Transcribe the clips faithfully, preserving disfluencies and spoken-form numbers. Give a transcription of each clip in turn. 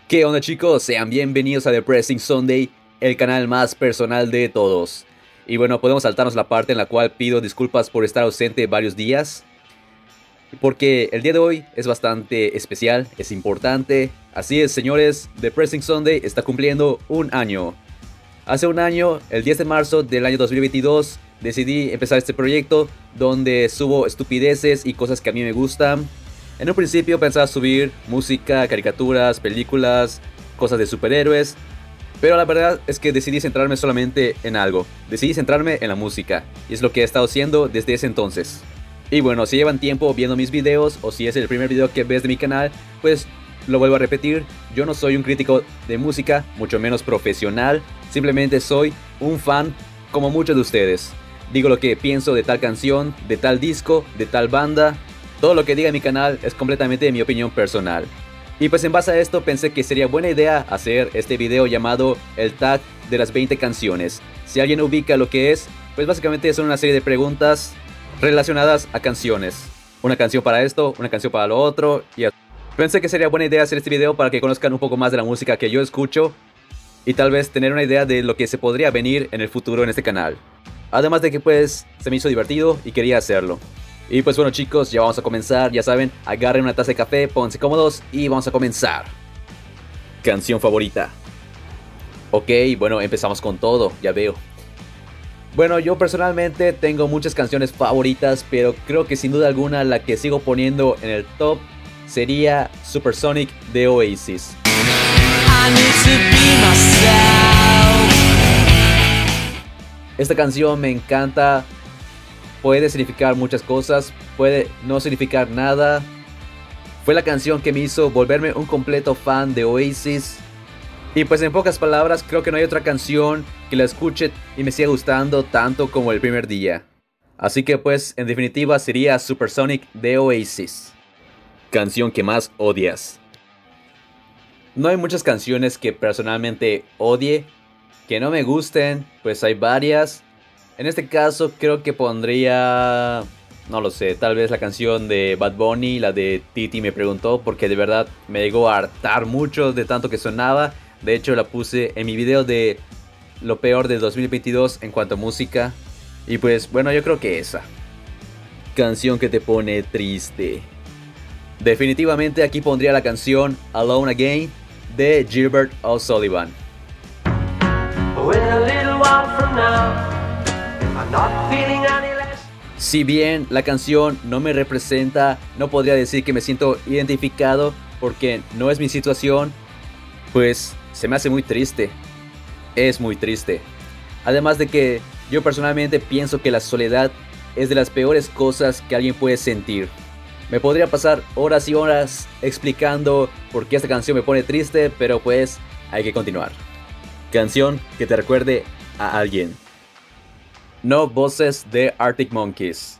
¿Qué onda, chicos? Sean bienvenidos a Depressing Sunday, el canal más personal de todos. Y bueno, podemos saltarnos la parte en la cual pido disculpas por estar ausente varios días, porque el día de hoy es bastante especial, es importante. Así es, señores, Depressing Sunday está cumpliendo un año. Hace un año, el diez de marzo del año dos mil veintidós, decidí empezar este proyecto donde subo estupideces y cosas que a mí me gustan. En un principio pensaba subir música, caricaturas, películas, cosas de superhéroes, pero la verdad es que decidí centrarme solamente en algo. Decidí centrarme en la música, y es lo que he estado haciendo desde ese entonces. Y bueno, si llevan tiempo viendo mis videos, o si es el primer video que ves de mi canal, pues lo vuelvo a repetir, yo no soy un crítico de música, mucho menos profesional, simplemente soy un fan como muchos de ustedes. Digo lo que pienso de tal canción, de tal disco, de tal banda. Todo lo que diga en mi canal es completamente mi opinión personal. Y pues en base a esto pensé que sería buena idea hacer este video llamado el tag de las veinte canciones. Si alguien ubica lo que es, pues básicamente son una serie de preguntas relacionadas a canciones. Una canción para esto, una canción para lo otro y así. Pensé que sería buena idea hacer este video para que conozcan un poco más de la música que yo escucho y tal vez tener una idea de lo que se podría venir en el futuro en este canal. Además de que pues se me hizo divertido y quería hacerlo. Y pues bueno, chicos, ya vamos a comenzar. Ya saben, agarren una taza de café, pónganse cómodos y vamos a comenzar. Canción favorita. Ok, bueno, empezamos con todo, ya veo. Bueno, yo personalmente tengo muchas canciones favoritas, pero creo que sin duda alguna la que sigo poniendo en el top sería Supersonic de Oasis. I need to be myself. Esta canción me encanta. Puede significar muchas cosas, puede no significar nada. Fue la canción que me hizo volverme un completo fan de Oasis. Y pues en pocas palabras, creo que no hay otra canción que la escuche y me siga gustando tanto como el primer día. Así que pues en definitiva sería Supersonic de Oasis. Canción que más odias. No hay muchas canciones que personalmente odie, que no me gusten, pues hay varias. En este caso creo que pondría, no lo sé, tal vez la canción de Bad Bunny, la de Titi me preguntó, porque de verdad me llegó a hartar mucho de tanto que sonaba. De hecho la puse en mi video de lo peor del dos mil veintidós en cuanto a música. Y pues bueno, yo creo que esa. Canción que te pone triste. Definitivamente aquí pondría la canción Alone Again de Gilbert O'Sullivan. Si bien la canción no me representa, no podría decir que me siento identificado porque no es mi situación, pues se me hace muy triste. Es muy triste. Además de que yo personalmente pienso que la soledad es de las peores cosas que alguien puede sentir. Me podría pasar horas y horas explicando por qué esta canción me pone triste, pero pues hay que continuar. Canción que te recuerde a alguien. No Voces de Arctic Monkeys.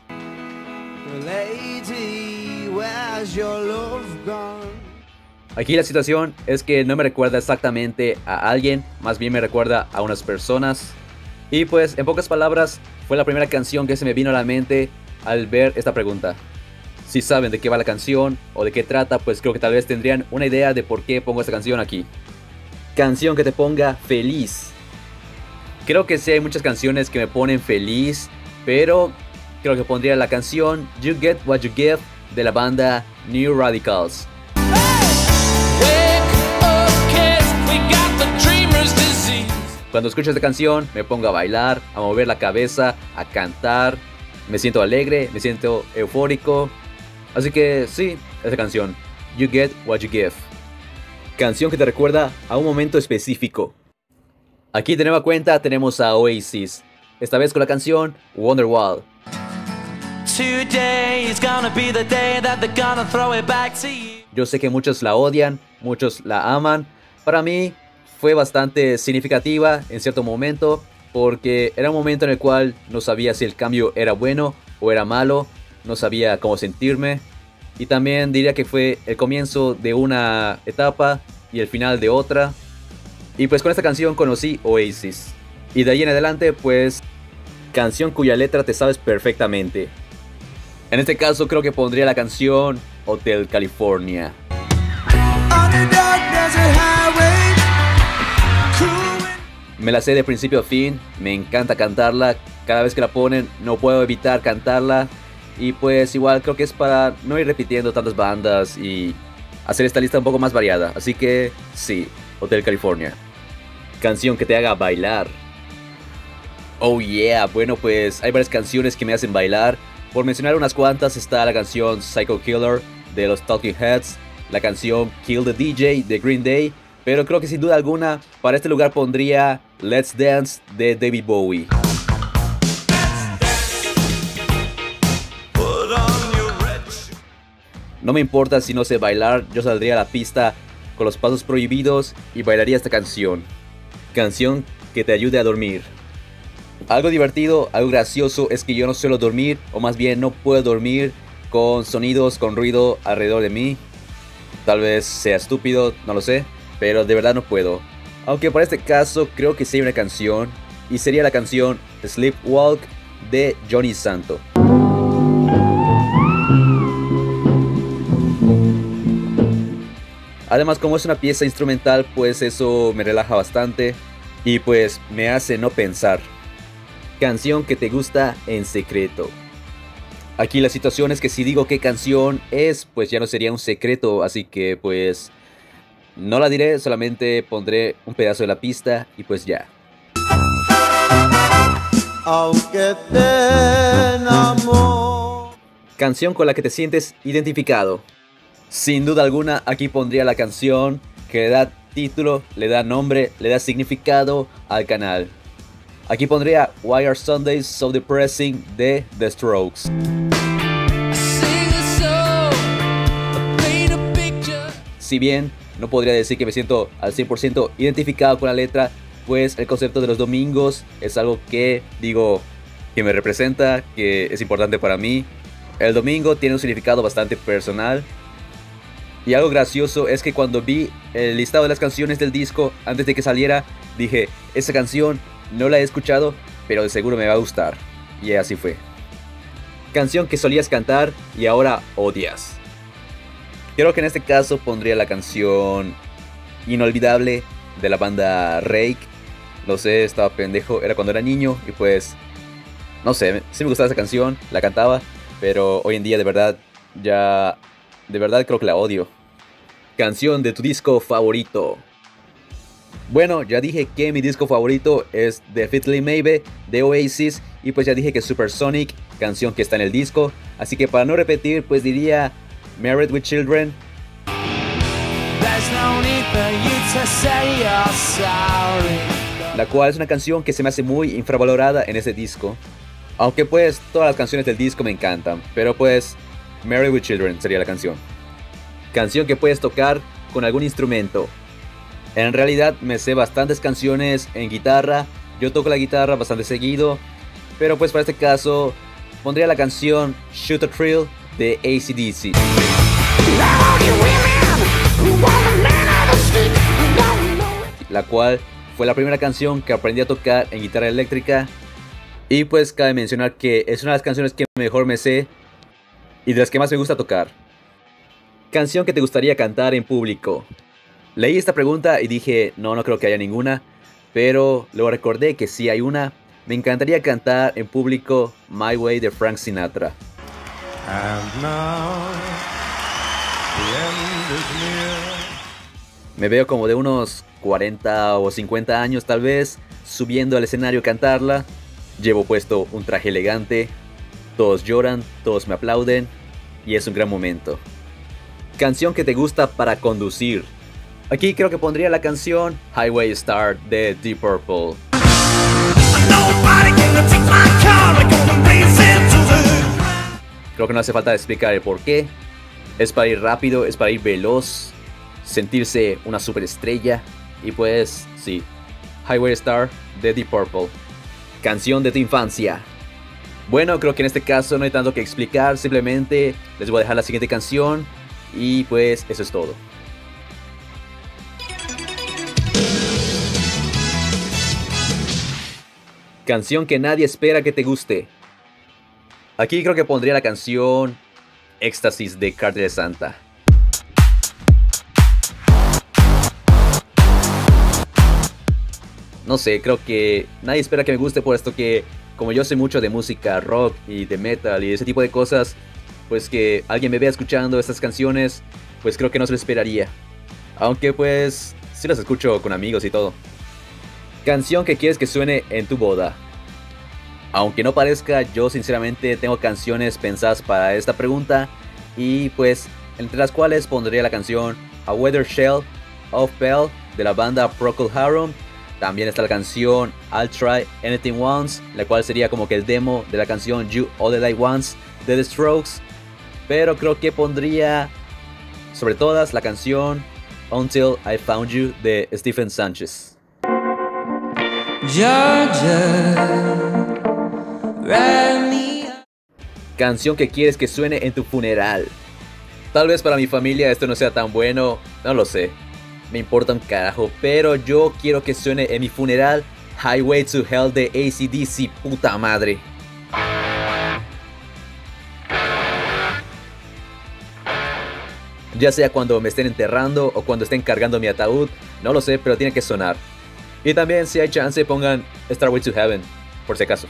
Lady, where's your love gone? Aquí la situación es que no me recuerda exactamente a alguien, más bien me recuerda a unas personas. Y pues en pocas palabras fue la primera canción que se me vino a la mente al ver esta pregunta. Si saben de qué va la canción o de qué trata, pues creo que tal vez tendrían una idea de por qué pongo esta canción aquí. Canción que te ponga feliz. Creo que sí hay muchas canciones que me ponen feliz, pero creo que pondría la canción You Get What You Give de la banda New Radicals. Cuando escucho esta canción me pongo a bailar, a mover la cabeza, a cantar, me siento alegre, me siento eufórico. Así que sí, esa canción, You Get What You Give. Canción que te recuerda a un momento específico. Aquí de nueva cuenta tenemos a Oasis, esta vez con la canción Wonderwall. Yo sé que muchos la odian, muchos la aman. Para mí fue bastante significativa en cierto momento, porque era un momento en el cual no sabía si el cambio era bueno o era malo, no sabía cómo sentirme. Y también diría que fue el comienzo de una etapa y el final de otra. Y pues con esta canción conocí Oasis. Y de ahí en adelante pues canción cuya letra te sabes perfectamente. En este caso creo que pondría la canción Hotel California. On the dark desert high. Me la sé de principio a fin, me encanta cantarla, cada vez que la ponen no puedo evitar cantarla. Y pues igual creo que es para no ir repitiendo tantas bandas y hacer esta lista un poco más variada. Así que sí, Hotel California. Canción que te haga bailar. Oh yeah, bueno pues hay varias canciones que me hacen bailar. Por mencionar unas cuantas está la canción Psycho Killer de los Talking Heads, la canción Kill the D J de Green Day, pero creo que sin duda alguna para este lugar pondría Let's Dance de David Bowie. No me importa si no sé bailar, yo saldría a la pista con los pasos prohibidos y bailaría esta canción. Canción que te ayude a dormir. Algo divertido, algo gracioso es que yo no suelo dormir, o más bien no puedo dormir con sonidos, con ruido alrededor de mí. Tal vez sea estúpido, no lo sé, pero de verdad no puedo. Aunque para este caso creo que sí hay una canción, y sería la canción Sleepwalk de Johnny Santo. Además, como es una pieza instrumental, pues eso me relaja bastante y pues me hace no pensar. Canción que te gusta en secreto. Aquí la situación es que si digo qué canción es, pues ya no sería un secreto, así que pues no la diré, solamente pondré un pedazo de la pista y pues ya. Aunque te enamoro. Canción con la que te sientes identificado. Sin duda alguna aquí pondría la canción que le da título, le da nombre, le da significado al canal. Aquí pondría Why Are Sundays So Depressing de The Strokes. Si bien no podría decir que me siento al cien por ciento identificado con la letra, pues el concepto de los domingos es algo que digo que me representa, que es importante para mí. El domingo tiene un significado bastante personal. Y algo gracioso es que cuando vi el listado de las canciones del disco antes de que saliera, dije, esa canción no la he escuchado, pero de seguro me va a gustar. Y así fue. Canción que solías cantar y ahora odias. Creo que en este caso pondría la canción Inolvidable de la banda Rake. No sé, estaba pendejo, era cuando era niño y pues, no sé, sí me gustaba esa canción, la cantaba, pero hoy en día de verdad ya, de verdad creo que la odio. Canción de tu disco favorito. Bueno, ya dije que mi disco favorito es Definitely Maybe de Oasis y pues ya dije que Supersonic, canción que está en el disco, así que para no repetir pues diría Married with Children. La cual es una canción que se me hace muy infravalorada en ese disco. Aunque pues todas las canciones del disco me encantan, pero pues Married with Children sería la canción. Canción que puedes tocar con algún instrumento. En realidad me sé bastantes canciones en guitarra, yo toco la guitarra bastante seguido, pero pues para este caso pondría la canción Shoot a Thrill de A C D C. La cual fue la primera canción que aprendí a tocar en guitarra eléctrica. Y pues cabe mencionar que es una de las canciones que mejor me sé y de las que más me gusta tocar. Canción que te gustaría cantar en público. Leí esta pregunta y dije, no, no creo que haya ninguna, pero luego recordé que sí hay una. Me encantaría cantar en público My Way de Frank Sinatra. And now, the end is near. Me veo como de unos cuarenta o cincuenta años tal vez, subiendo al escenario a cantarla. Llevo puesto un traje elegante, todos lloran, todos me aplauden y es un gran momento. Canción que te gusta para conducir. Aquí creo que pondría la canción Highway Star de Deep Purple. Creo que no hace falta explicar el por qué. Es para ir rápido, es para ir veloz, sentirse una superestrella. Y pues, sí, Highway Star de Deep Purple. Canción de tu infancia. Bueno, creo que en este caso no hay tanto que explicar, simplemente les voy a dejar la siguiente canción y pues eso es todo. Canción que nadie espera que te guste. Aquí creo que pondría la canción Éxtasis de Cartel de Santa. no sé, creo que nadie espera que me guste, por esto que como yo sé mucho de música rock y de metal y ese tipo de cosas, pues que alguien me vea escuchando estas canciones, pues creo que no se lo esperaría. Aunque pues sí las escucho con amigos y todo. Canción que quieres que suene en tu boda. Aunque no parezca, yo sinceramente tengo canciones pensadas para esta pregunta. Y pues entre las cuales pondría la canción A Weather Shell of Bell de la banda Procol Harum. También está la canción I'll Try Anything Once, la cual sería como que el demo de la canción You All That I Want de The Strokes. Pero creo que pondría sobre todas la canción Until I Found You de Stephen Sanchez. Georgia, canción que quieres que suene en tu funeral. Tal vez para mi familia esto no sea tan bueno, no lo sé. Me importa un carajo, pero yo quiero que suene en mi funeral Highway to Hell de A C D C, puta madre. Ya sea cuando me estén enterrando o cuando estén cargando mi ataúd, no lo sé, pero tiene que sonar. Y también si hay chance pongan Starway to Heaven, por si acaso.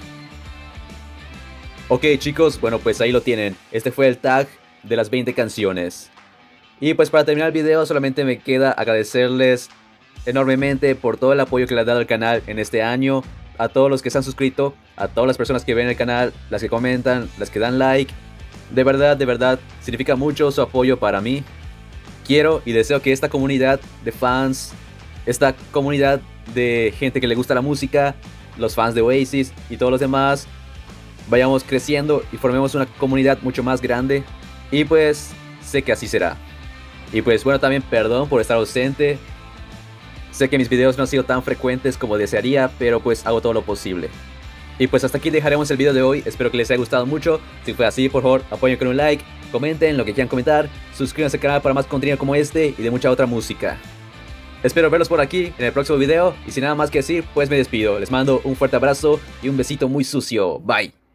Ok chicos, bueno pues ahí lo tienen. Este fue el tag de las veinte canciones. Y pues para terminar el video solamente me queda agradecerles enormemente por todo el apoyo que le han dado al canal en este año. A todos los que se han suscrito, a todas las personas que ven el canal, las que comentan, las que dan like. De verdad, de verdad, significa mucho su apoyo para mí. Quiero y deseo que esta comunidad de fans, esta comunidad de gente que le gusta la música, los fans de Oasis y todos los demás, vayamos creciendo y formemos una comunidad mucho más grande. Y pues sé que así será. Y pues bueno, también perdón por estar ausente. Sé que mis videos no han sido tan frecuentes como desearía, pero pues hago todo lo posible. Y pues hasta aquí dejaremos el video de hoy, espero que les haya gustado mucho. Si fue así, por favor, apoyen con un like, comenten lo que quieran comentar, suscríbanse al canal para más contenido como este y de mucha otra música. Espero verlos por aquí en el próximo video y sin nada más que decir, pues me despido. Les mando un fuerte abrazo y un besito muy sucio. Bye.